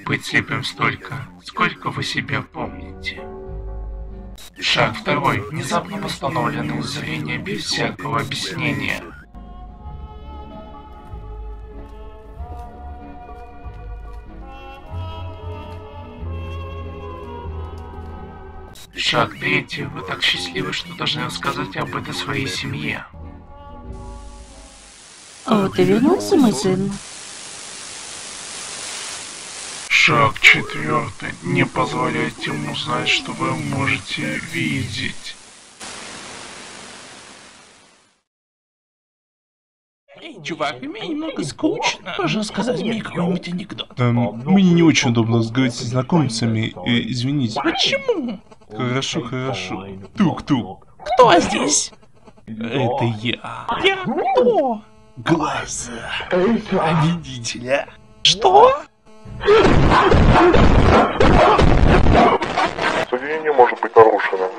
быть слепым столько, сколько вы себя помните. Шаг второй. Внезапно восстановленное зрение без всякого объяснения. Шаг третий. Вы так счастливы, что должны рассказать об этом своей семье. О, ты вернулся, мой сын? Шаг четвертый. Не позволяйте ему знать, что вы можете видеть. Эй, чувак, мне немного скучно. Можно сказать мне какой-нибудь анекдот? Мне не очень удобно разговаривать с незнакомцами, извините. Почему? Хорошо, хорошо. Тук-тук. Кто здесь? Это я. Я кто? Глаза. Видителя. Что? Соединение может быть нарушено.